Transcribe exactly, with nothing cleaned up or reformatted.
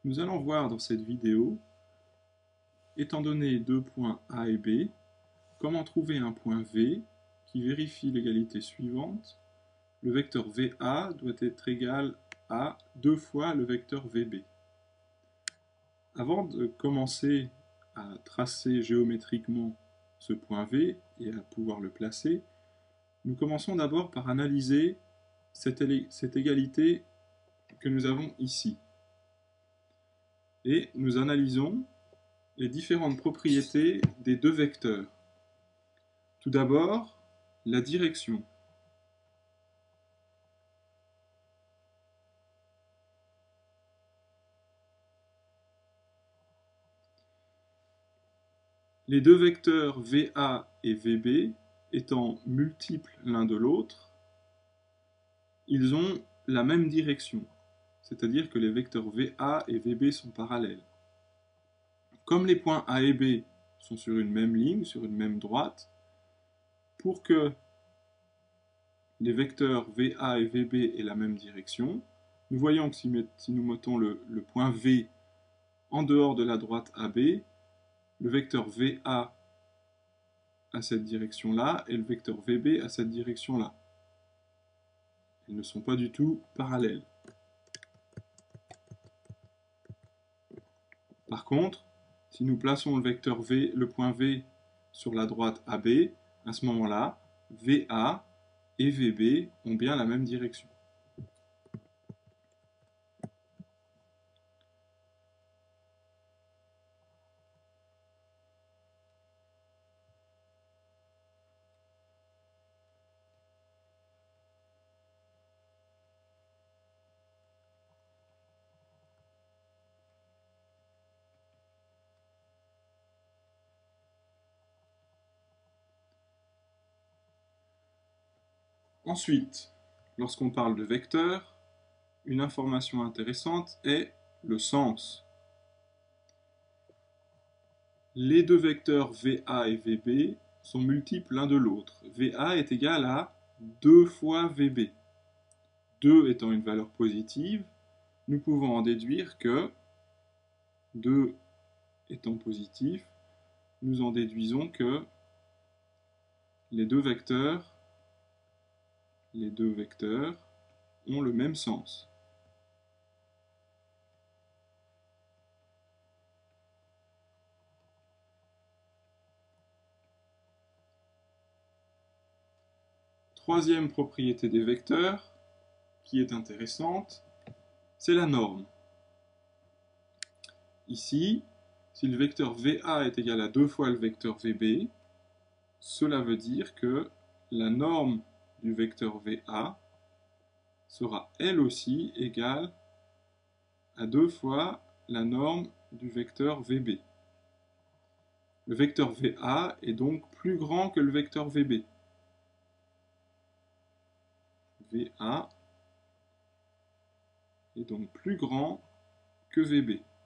Nous allons voir dans cette vidéo, étant donné deux points A et B, comment trouver un point V qui vérifie l'égalité suivante. Le vecteur V A doit être égal à deux fois le vecteur V B. Avant de commencer à tracer géométriquement ce point V et à pouvoir le placer, nous commençons d'abord par analyser cette, cette égalité que nous avons ici. Et nous analysons les différentes propriétés des deux vecteurs. Tout d'abord, la direction. Les deux vecteurs V A et V B étant multiples l'un de l'autre, ils ont la même direction, c'est-à-dire que les vecteurs V A et V B sont parallèles. Comme les points A et B sont sur une même ligne, sur une même droite, pour que les vecteurs V A et V B aient la même direction, nous voyons que si, si nous mettons le, le point V en dehors de la droite A B, le vecteur V A à cette direction-là et le vecteur V B à cette direction-là. Ils ne sont pas du tout parallèles. Par contre, si nous plaçons le vecteur V, le point V sur la droite A B, à ce moment-là, V A et V B ont bien la même direction. Ensuite, lorsqu'on parle de vecteurs, une information intéressante est le sens. Les deux vecteurs V A et V B sont multiples l'un de l'autre. V A est égal à deux fois V B. deux étant une valeur positive, nous pouvons en déduire que deux étant positif, nous en déduisons que les deux vecteurs, les deux vecteurs ont le même sens. Troisième propriété des vecteurs, qui est intéressante, c'est la norme. Ici, si le vecteur V A est égal à deux fois le vecteur V B, cela veut dire que la norme du vecteur V A sera elle aussi égale à deux fois la norme du vecteur V B. Le vecteur V A est donc plus grand que le vecteur V B. V A est donc plus grand que V B.